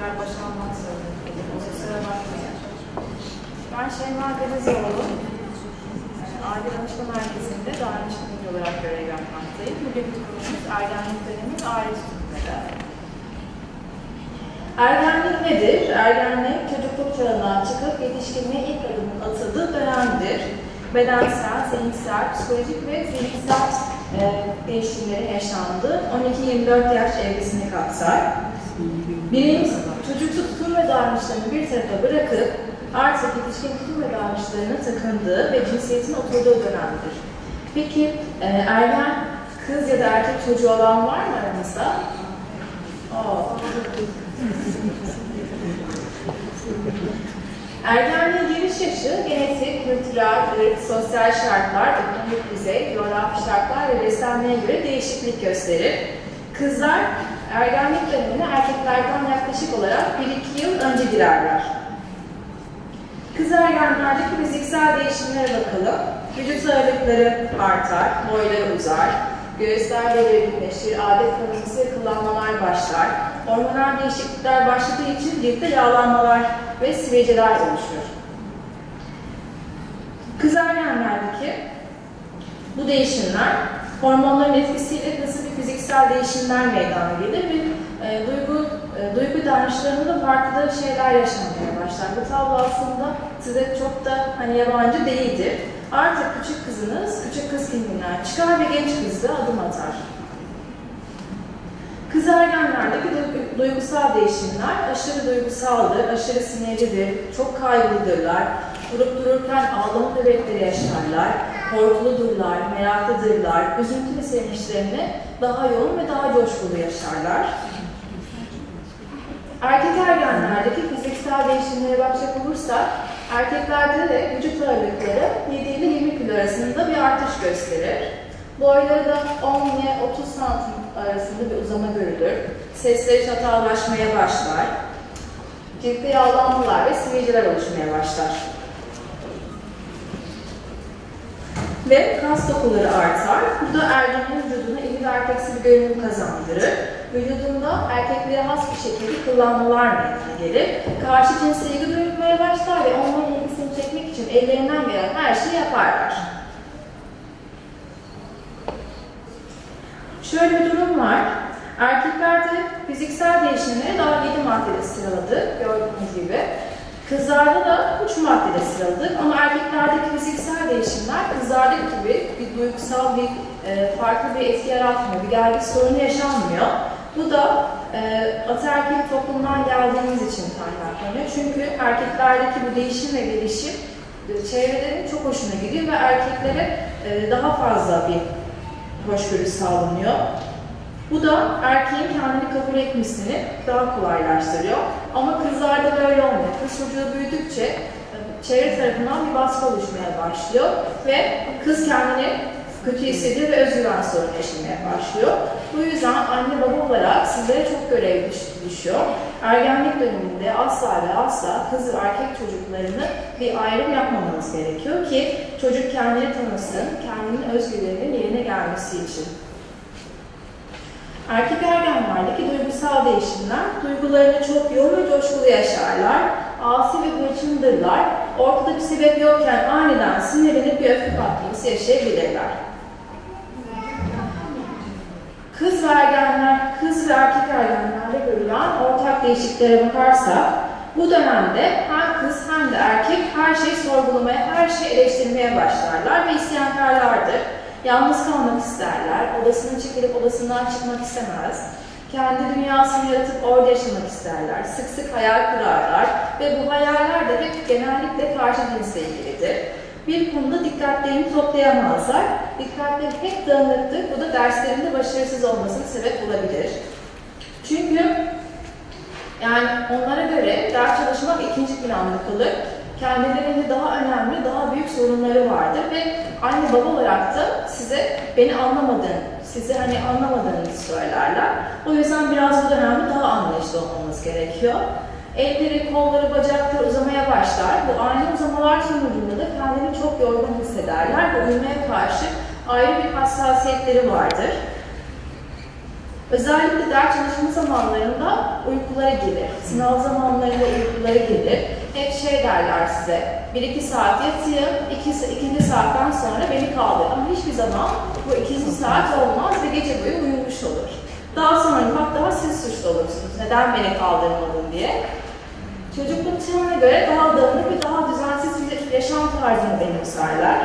sefer boşanmak zorunda kaldım. Kusura bakmayın. Ben Şeyma Denizoğlu. Aile Danışma Merkezi'nde danışmacı olarak görev yapmaktayım. Bugünkü konumuz ergenlik dönemi ve aile tutumları. Ergenlik nedir? Ergenlik çocukluk çağından çıkıp yetişkinliğe ilk adımın atıldığı dönemdir. Bedensel, zihinsel, psikolojik ve zihinsel değişimlerin yaşandığı 12-24 yaş evresini kapsar. Birincisi, çocuksu tutum ve davranışlarını bir tarafa bırakıp artık yetişkin tutum ve davranışlarına takındığı ve cinsiyetin oturduğu dönemdir. Peki ergen kız ya da erkek çocuğu olan var mı aramızda? Ergenliğin giriş yaşı genetik, kültürel, sosyal şartlar, ekonomik düzey, coğrafi şartlar ve beslenmeye göre değişiklik gösterir. Kızlar ergenlik dönemine erkeklerden yaklaşık olarak 1-2 yıl önce girerler. Kız ergenlerdeki fiziksel değişimlere bakalım. Vücut ağırlıkları artar, boyları uzar, göğüsler belirginleşir, adet kanaması ve kıllanmalar başlar. Hormonal değişiklikler başladığı için ciltte yağlanmalar ve sivilceler oluşur. Kız ergenlerdeki bu değişimler hormonların etkisiyle nasıl bir fiziksel değişimler meydana gelir ve duygu davranışlarında farklı şeyler yaşanmaya başlar. Bu tablo aslında size çok da yabancı değildir. Artık küçük kızınız, küçük kız kimliğinden çıkar ve genç kızla adım atar. Kız ergenlerdeki duygusal değişimler aşırı duygusaldır, aşırı sinirlidir, çok kaygılıdırlar, durup dururken ağlama nöbetleri yaşarlar, korkuludurlar, meraklıdırlar, üzüntü ve sevinçlerini daha yoğun ve daha coşkulu yaşarlar. Erkek ergenlerdeki fiziksel değişimlere bakacak olursak, erkeklerde de vücut ağırlıkları 7 ile 20 kilo arasında bir artış gösterir. Boyları da 10 ile 30 santim arasında bir uzama görülür. Sesleri çatallaşmaya başlar. Ciltte yağlanmalar ve sivilceler oluşmaya başlar. Ve kas dokuları artar. Bu da ergenin vücuduna iri ve erkeksi bir görünüm kazandırır. Vücudunda erkeklere has bir şekilde kıllanmalar meydana gelir. Karşı cinse ilgi duyulmaya başlar ve onların ilgisini çekmek için ellerinden gelen her şeyi yaparlar. Şöyle bir durum var. Erkeklerde fiziksel değişimleri daha 7 maddede sıraladık, gördüğünüz gibi. Kızlarda da 3 maddede sıraladık ama erkeklerdeki fiziksel değişimler kızlardaki gibi bir duygusal farklı bir etki yaratmıyor, bir gelgit sorunu yaşanmıyor. Bu da ataerkil toplumdan geldiğimiz için kaynaklanıyor. Çünkü erkeklerdeki bu değişim ve gelişim çevrelerin çok hoşuna gidiyor ve erkeklere daha fazla bir hoşgörü sağlanıyor. Bu da erkeğin kendini kabul etmesini daha kolaylaştırıyor. Ama kızlarda böyle olmuyor. Kız çocuğu büyüdükçe çevre tarafından bir baskı oluşmaya başlıyor ve kız kendini kötü hissediyor ve özgüven sorunu yaşamaya başlıyor. Bu yüzden anne baba olarak sizlere çok görev düşüyor. Ergenlik döneminde asla ve asla kız ve erkek çocuklarını bir ayrım yapmamanız gerekiyor ki çocuk kendini tanısın, kendinin özgürlüğünün yerine gelmesi için. Erkek ergenlerdeki duygusal değişimler, duygularını çok yoğun ve coşkulu yaşarlar, asi ve hırçındırlar, ortada bir sebep yokken aniden sinirlenip bir öfke patlaması yaşayabilirler. Kız ve erkek ergenlerde görülen ortak değişikliklere bakarsak, bu dönemde hem kız hem de erkek her şeyi sorgulamaya, her şeyi eleştirmeye başlarlar ve isyankarlardır. Yalnız kalmak isterler, odasının çekilip odasından çıkmak istemez. Kendi dünyasını yaratıp orada yaşamak isterler. Sık sık hayal kurarlar ve bu hayaller de hep genellikle karşı cinsle ilgilidir. Bir konuda dikkatlerini toplayamazlar. Dikkatleri hep dağınıktır. Bu da derslerinde başarısız olmasına sebep olabilir. Çünkü onlara göre ders çalışmak ikinci planda kalır. Kendilerinde daha önemli, daha büyük sorunları vardır ve anne baba olarak da size beni anlamadığını, sizi anlamadığınızı söylerler. O yüzden biraz bu dönemde daha anlayışlı olmamız gerekiyor. Elleri, kolları, bacakları uzamaya başlar. Bu ani uzamalar sonucunda da kendini çok yorgun hissederler ve uyumaya karşı ayrı bir hassasiyetleri vardır. Özellikle ders çalışma zamanlarında uykuları gelir. Sınav zamanlarında uykuları gelir. Hep şey derler size, 1-2 saat yatayım, ikinci saatten sonra beni kaldır. Ama hiçbir zaman bu ikinci saat olmaz ve gece boyu uyumuş olur. Daha sonra hatta siz suçlu olursunuz. Neden beni kaldırmadın diye. Çocukluk çağına göre daha dağınık ve daha düzensiz bir yaşam tarzını benimserler.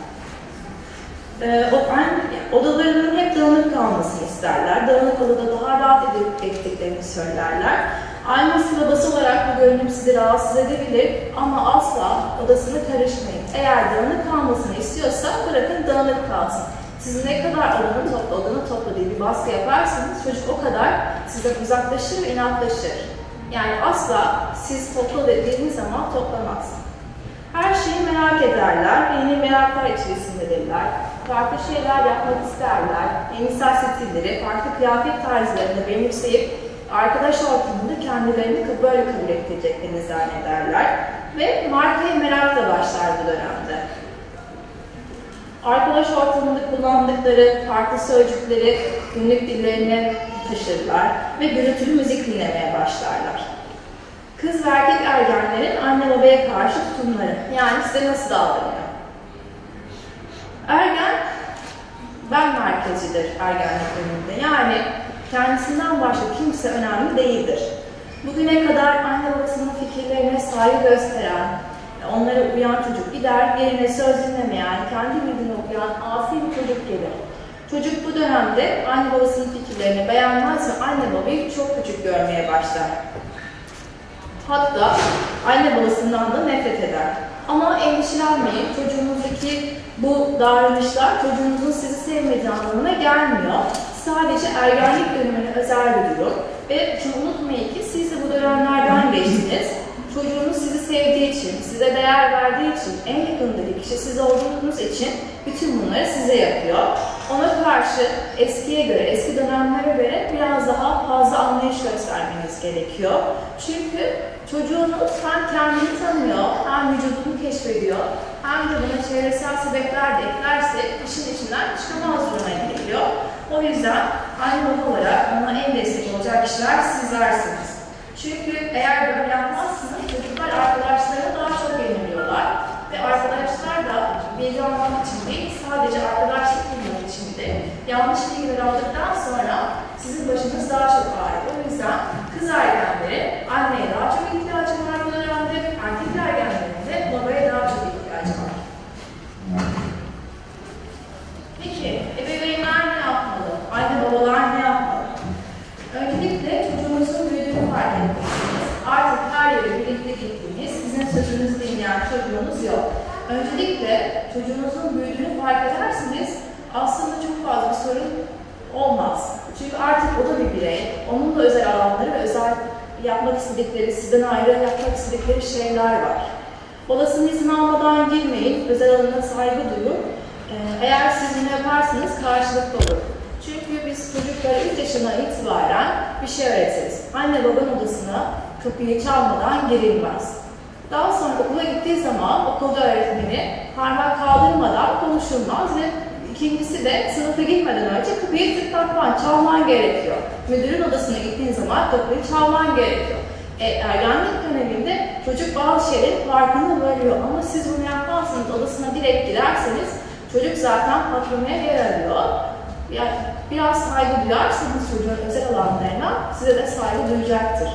Odalarının hep dağınık kalmasını isterler. Dağınık odada daha rahat ettiklerini söylerler. Aynı sırabası olarak bu görünüm sizi rahatsız edebilir ama asla odasına karışmayın. Eğer dağınık kalmasını istiyorsa bırakın dağınık kalsın. Siz ne kadar odanı topla diye bir baskı yaparsanız çocuk o kadar sizden uzaklaşır ve inatlaşır. Yani asla siz topla dediğiniz zaman toplamaz. Her şeyi merak ederler, yeni meraklar içerisindedirler. Farklı şeyler yapmak isterler, yeni saç stilleri, farklı kıyafet tarzlarını benimseyip arkadaş ortamında kendilerini böyle kabul edeceklerini zannederler ve markaya merakla başlar bu dönemde. Arkadaş ortamında kullandıkları farklı sözcükleri günlük dillerine taşırlar ve gürültülü müzik dinlemeye başlarlar. Kız ve erkek ergenlerin anne babaya karşı tutumları, yani size nasıl davranıyor? Ergen, ben merkezidir ergenlik döneminde. Yani kendisinden başka kimse önemli değildir. Bugüne kadar anne babasının fikirlerine saygı gösteren, onlara uyan çocuk gider, yerine söz dinlemeyen, kendi bildiğini okuyan asi bir çocuk gelir. Çocuk bu dönemde anne babasının fikirlerini beğenmez ve anne babayı çok küçük görmeye başlar. Hatta anne babasından da nefret eder. Ama endişelenmeyin, çocuğunuzdaki bu davranışlar çocuğunuzun sizi sevmediği anlamına gelmiyor. Sadece ergenlik dönemine özel bir durum. Ve şunu unutmayın ki siz de bu dönemlerden geçtiniz. Çocuğunuz sizi sevdiği için, size değer verdiği için, en yakındaki kişi siz olduğunuz için bütün bunları size yapıyor. Ona karşı eskiye göre, eski dönemlere göre biraz daha fazla anlayış göstermeniz gerekiyor. Çünkü çocuğunuz hem kendini tanıyor, hem vücudunu keşfediyor, hem de buna çevresel sebepler de eklerse işin içinden çıkamaz duruma geliyor. O yüzden anne baba olarak ona en destek olacak kişiler sizlersiniz. Çünkü eğer böyle yapmazsanız çocuklar arkadaşlarına daha çok yeniliyorlar. Ve arkadaşlar da bilgi almak için değil, sadece arkadaşlık bulmak için de yanlış bilgiler aldıktan sonra sizin başınız daha çok ağrıyor. O yüzden kız ergenleri anneye daha çok ihtiyacı var bu dönemde, erkek ergenlerin de babaya daha çok ihtiyacı var. Peki, ebeveynler ne yapmalı? Anne babalar ne yapmalı? Öncelikle çocuğunuzun büyüdüğünü fark etmelisiniz. Artık her yere birlikte gittiğiniz, sizin sözünüzü dinleyen çocuğunuz yok. Öncelikle çocuğunuzun büyüdüğünü fark edersiniz, aslında çok fazla bir sorun olmaz. Çünkü artık o da bir birey, onun da özel alanları ve özel yapmak istedikleri, sizden ayrı yapmak istedikleri şeyler var. Babasının izin almadan girmeyin, özel alanına saygı duyun. Eğer siz bunu yaparsanız karşılıklı olur. Çünkü biz çocuklara 3 yaşından itibaren bir şey öğretiriz. Anne babanın odasına kapıyı çalmadan girilmez. Daha sonra okula gittiği zaman okulda öğretmeni parmak kaldırmadan konuşulmaz ve ikincisi de sınıfa gitmeden önce kapıyı tıklatman, çalman gerekiyor. Müdürün odasına gittiğin zaman kapıyı çalman gerekiyor. Ergenlik döneminde çocuk bazı şeylerin farkında varıyor ama siz bunu yapmazsanız, odasına direkt girerseniz çocuk zaten patlamaya yer arıyor. Yani biraz saygı duyarsanız çocuğun özel alanlarına size de saygı duyacaktır.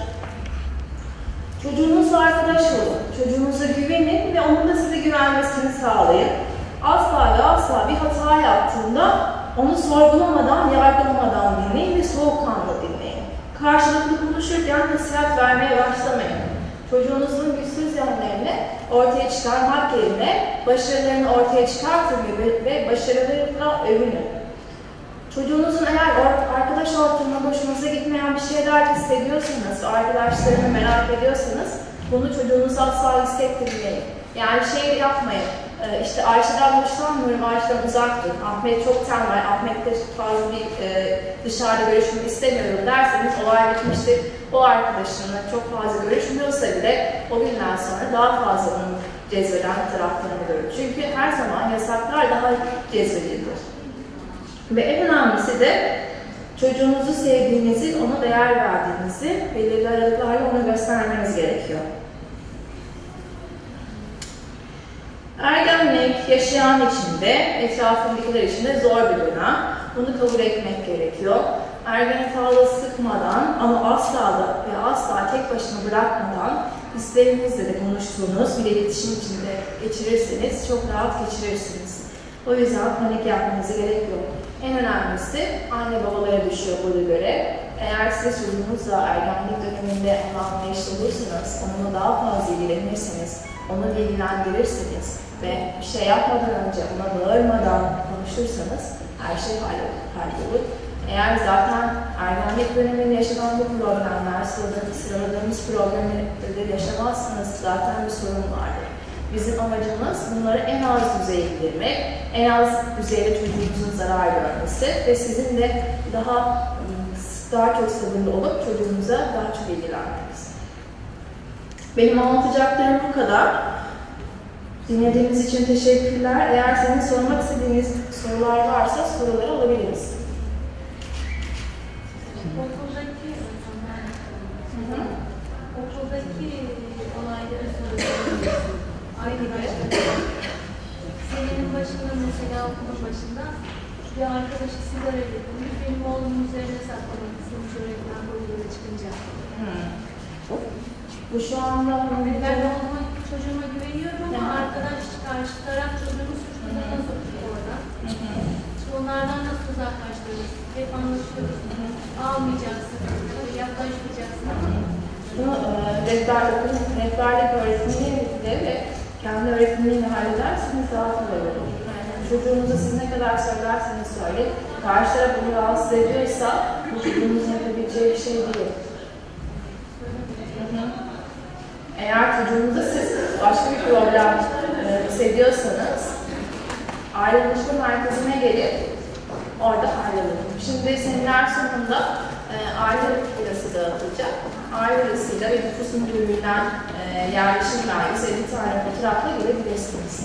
Çocuğunuzla arkadaş olun, çocuğunuza güvenin ve onun da size güvenmesini sağlayın. Asla ve asla bir hata yaptığında onu sorgulamadan, yargılamadan dinleyin ve soğukkanlı dinleyin. Karşılıklı konuşurken nasihat vermeye başlamayın. Çocuğunuzun güçsüz yanlarını ortaya çıkarmak yerine başarılarını ortaya çıkartın ve başarılarıyla övünün. Çocuğunuzun eğer arkadaş ortamında hoşunuza gitmeyen bir şeyler hissediyorsanız, arkadaşlarını merak ediyorsanız bunu çocuğunuza asla hissettirmeyin. Yani şey yapmayın, işte Ayşe'den hoşlanmıyorum, Ayşe'den uzak durun, Ahmet çok tembel, Ahmet'le fazla bir dışarıda görüşmek istemiyorum derseniz olay bitmiştir. O arkadaşınla çok fazla görüşmüyorsa bile o günden sonra daha fazla onu cezbeden taraflarını görür. Çünkü her zaman yasaklar daha cezbedilir. Ve en önemlisi de Çocuğunuzu sevdiğinizi, ona değer verdiğinizi belirli aralıklarla ona göstermeniz gerekiyor. Ergenlik yaşayan içinde, etrafındakiler için de zor bir dönem. Bunu kabul etmek gerekiyor. Ergeni tavla sıkmadan ama asla tek başına bırakmadan hislerinizle de konuştuğunuz bir iletişim içinde geçirirseniz çok rahat geçirirsiniz. O yüzden panik yapmanıza gerek yok. En önemlisi anne babalara düşüyor burada görev. Eğer siz çocuğunuzla ergenlik döneminde ona anlayışlı olursanız, onunla daha fazla ilgilenirseniz, onu bilgilendirirseniz ve bir şey yapmadan önce ona bağırmadan konuşursanız her şey hallolur. Eğer zaten ergenlik döneminde yaşanan bu problemler, sıraladığımız problemleri yaşamazsanız zaten bir sorun vardır. Bizim amacımız bunları en az düzeye indirmek, en az düzeyde çocuğunuzun zarar görmesi ve sizin de daha çok sabırlı olup çocuğunuza daha çok ilgilenmeniz. Benim anlatacaklarım bu kadar. Dinlediğiniz için teşekkürler. Eğer senin sormak istediğiniz sorular varsa soruları alabiliriz. Okuldaki olayları soruyoruz. Aynı senenin başında mesela okulun başında bir arkadaşı sigara edilmiş, benim oğlumun üzerine saklamak istemiş öğretmen koridora çıkınca. Bu şu anda Ben oğluma, çocuğuma güveniyorum ama arkadaş karşı taraf çocuğunu suçluda nasıl tutuyor oradan? İşte onlardan nasıl uzaklaştırırız? Hep anlaşıyoruz. Almayacaksın, yaklaşmayacaksın. Bunu rehberlik öğretmeniyle ve kendi öğretmeniyle hallederseniz daha kolay olur. Yani çocuğunuza siz ne kadar söylerseniz söyleyin, karşı taraf bunu rahatsız ediyorsa bu çocuğunuzun yapabileceği bir şey değil. Eğer çocuğunuzda siz başka bir problem hissediyorsanız aile danışma merkezine gelip orada hallolun. Şimdi seminer sonunda aile burası dağıtılacak. Aile burasıyla ve nüfus müdürlüğünden yerleşim belgesi 50 tane fotoğrafla görebilirsiniz.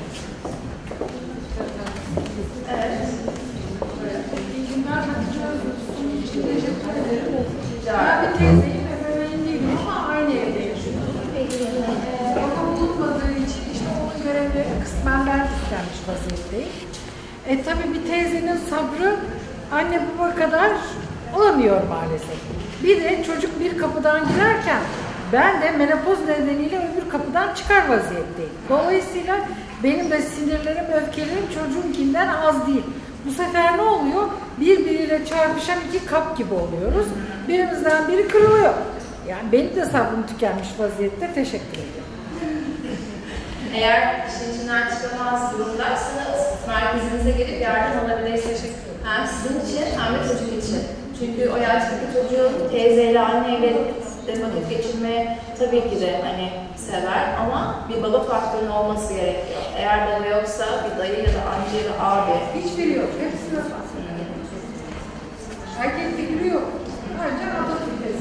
Evet. İyi günler, sunum için teşekkür ederim. Rica Ben ederim. bir teyzeyim, ebeveyn değilim ama aynı evde yaşıyorum. Baba bulunmadığı için işte onun görevleri kısmen ben üstlenmiş vaziyetteyim. Tabii bir teyzenin sabrı anne baba kadar olamıyor maalesef. Bir de çocuk bir kapıdan girerken ben de menopoz nedeniyle öbür kapıdan çıkar vaziyetteyim. Dolayısıyla benim de sinirlerim, öfkelerim çocuğunkinden az değil. Bu sefer ne oluyor? Birbiriyle çarpışan iki kap gibi oluyoruz. Birimizden biri kırılıyor. Yani benim de sabrım tükenmiş vaziyette. Teşekkür ederim. Eğer işin içinden çıkamaz durumdaysanız merkezinize gelip yardım alabilirsiniz. Hem sizin için hem de çocuk için. Çünkü o yaştaki çocuğu teyzeyle, anneyle vakit geçirmeye tabii ki de hani sever ama bir baba faktörünün olması gerekiyor. Eğer baba yoksa bir dayı ya da amca ya da abi. Hiçbiri yok. Hepsi yok. Erkek figürü yok. Ancak adam figürü.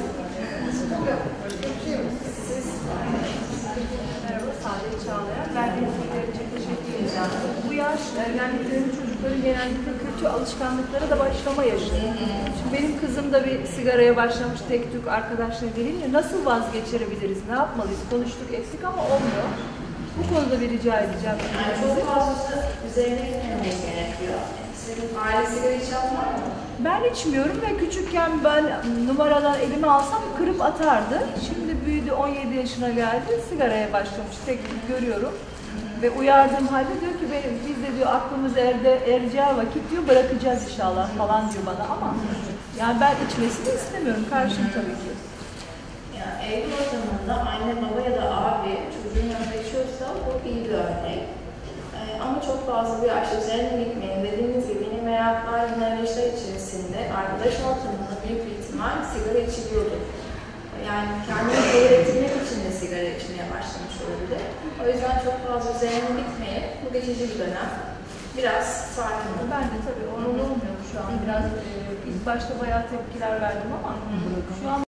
Merhaba, Saadet Çağlayan. Ben de sizlere çok teşekkür edeceğim. Bu yaş ergenliklerin çocukların genellikle kötü alışkanlıklara da başlama yaşı. Şimdi benim kızım da bir sigaraya başlamış, tek tük arkadaşları gelince nasıl vazgeçirebiliriz, ne yapmalıyız? Konuştuk, ettik ama olmuyor. Bu konuda bir rica edeceğim. Yani çok fazla üzerine gitmemiz gerekiyor. Senin aile sigara içen var mı? Ben içmiyorum ve küçükken ben numaradan elime alsam kırıp atardı. Şimdi büyüdü, 17 yaşına geldi, sigaraya başlamış, tek tük görüyorum. Ve uyardığım halde diyor ki biz de diyor aklımız ereceği vakit diyor bırakacağız inşallah falan diyor bana ama yani ben içmesini istemiyorum, karşıyım tabii ki. Yani evli ortamında anne, baba ya da abi çocuğun yanında içiyorsa bu iyi bir örnek. Ama çok fazla bir yaşta üzerine gitmeyin. Dediğiniz gibi yeni meraklar, yeni arayışlar içerisinde arkadaş ortamında büyük bir ihtimal sigara içiliyordur. Yani kendini kabul ettirmek için de sigara içmeye başlamış olabilir. O yüzden çok fazla üzerine gitmeyin. Bu geçici bir dönem. Biraz sakin olun. Ben de tabii onun olmuyor şu an biraz ilk başta bayağı tepkiler verdim ama şu an